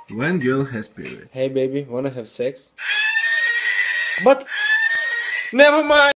When girl has period. Hey baby, wanna have sex? But never mind.